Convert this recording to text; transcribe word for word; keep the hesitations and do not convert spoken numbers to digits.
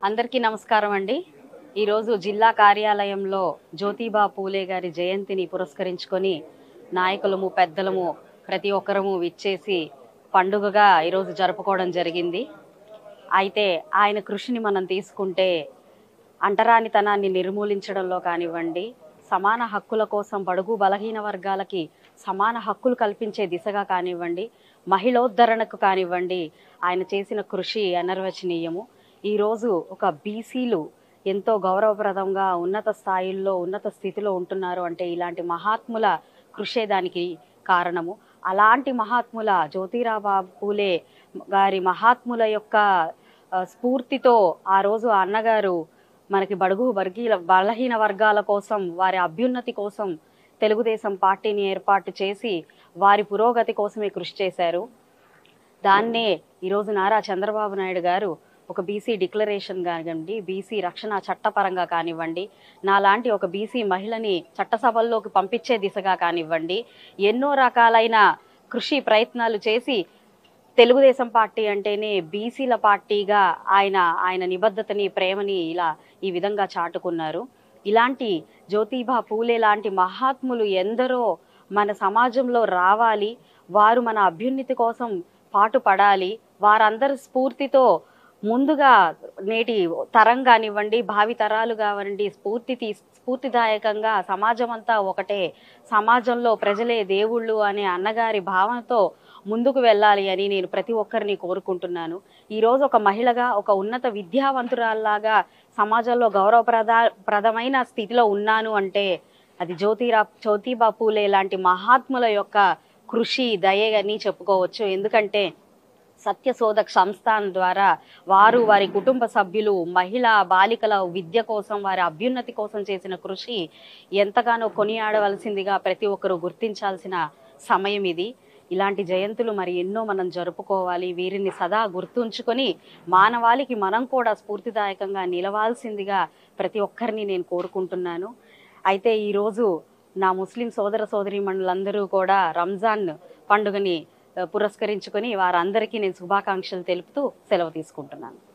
అందరికీ నమస్కారం అండి. ఈరోజు జిల్లా కార్యాలయంలో జ్యోతిబా పూలే గారి జయంతిని పురస్కరించుకొని నాయకులము పెద్దలము ప్రతి ఒక్కరము విచ్చేసి పండుగగా ఈరోజు జరుపుకోవడం జరిగింది. అయితే ఆయన కృషిని మనం తీసుకుంటే అంటరానితనాన్ని నిర్మూలించడంలో కానివ్వండి, సమాన హక్కుల కోసం బడుగు బలహీన వర్గాలకి సమాన హక్కులు కల్పించే దిశగా కానివ్వండి, మహిళోద్ధరణకు కానివ్వండి, ఆయన చేసిన కృషి అనిర్వచనీయము. ఈరోజు ఒక బీసీలు ఎంతో గౌరవప్రదంగా ఉన్నత స్థాయిల్లో ఉన్నత స్థితిలో ఉంటున్నారు అంటే ఇలాంటి మహాత్ముల కృషే దానికి కారణము. అలాంటి మహాత్ముల జ్యోతిరావు పూలే గారి మహాత్ముల యొక్క స్ఫూర్తితో ఆ రోజు అన్నగారు మనకి బడుగు వర్గీయ బలహీన వర్గాల కోసం వారి అభ్యున్నతి కోసం తెలుగుదేశం పార్టీని ఏర్పాటు చేసి వారి పురోగతి కోసమే కృషి చేశారు. దాన్నే ఈరోజు నారా చంద్రబాబు నాయుడు గారు ఒక బీసీ డిక్లరేషన్ కానివ్వండి, బీసీ రక్షణ చట్టపరంగా కానివ్వండి, నాలాంటి ఒక బీసీ మహిళని చట్టసభల్లోకి పంపించే దిశగా కానివ్వండి, ఎన్నో రకాలైన కృషి ప్రయత్నాలు చేసి తెలుగుదేశం పార్టీ అంటేనే బీసీల పార్టీగా ఆయన ఆయన నిబద్ధతని ప్రేమని ఇలా ఈ విధంగా చాటుకున్నారు. ఇలాంటి జ్యోతిబా పూలే లాంటి మహాత్ములు ఎందరో మన సమాజంలో రావాలి, వారు మన అభ్యున్నతి కోసం పాటుపడాలి. వారందరి స్ఫూర్తితో ముందుగా నేటి తరం కానివ్వండి, భావి తరాలు కానివ్వండి, స్ఫూర్తి తీ స్ఫూర్తిదాయకంగా సమాజం అంతా ఒకటే, సమాజంలో ప్రజలే దేవుళ్ళు అనే అన్నగారి భావనతో ముందుకు వెళ్ళాలి అని నేను ప్రతి ఒక్కరిని కోరుకుంటున్నాను. ఈరోజు ఒక మహిళగా, ఒక ఉన్నత విద్యావంతురాల్లాగా సమాజంలో గౌరవప్రద ప్రదమైన స్థితిలో ఉన్నాను అంటే అది జ్యోతిరా జ్యోతిబా పూలే లాంటి మహాత్ముల యొక్క కృషి, దయ అని చెప్పుకోవచ్చు. ఎందుకంటే సత్యశోధక్ సంస్థాన్ ద్వారా వారు వారి కుటుంబ సభ్యులు మహిళా బాలికల విద్య కోసం, వారి అభ్యున్నతి కోసం చేసిన కృషి ఎంతగానో కొనియాడవలసిందిగా ప్రతి ఒక్కరూ గుర్తించాల్సిన సమయం ఇది. ఇలాంటి జయంతులు మరి ఎన్నో మనం జరుపుకోవాలి. వీరిని సదా గుర్తుంచుకొని మానవాళికి మనం కూడా స్ఫూర్తిదాయకంగా నిలవాల్సిందిగా ప్రతి ఒక్కరిని నేను కోరుకుంటున్నాను. అయితే ఈరోజు నా ముస్లిం సోదర సోదరీమణులందరూ కూడా రంజాన్ పండుగని పురస్కరించుకొని వారందరికీ నేను శుభాకాంక్షలు తెలుపుతూ సెలవు తీసుకుంటున్నాను.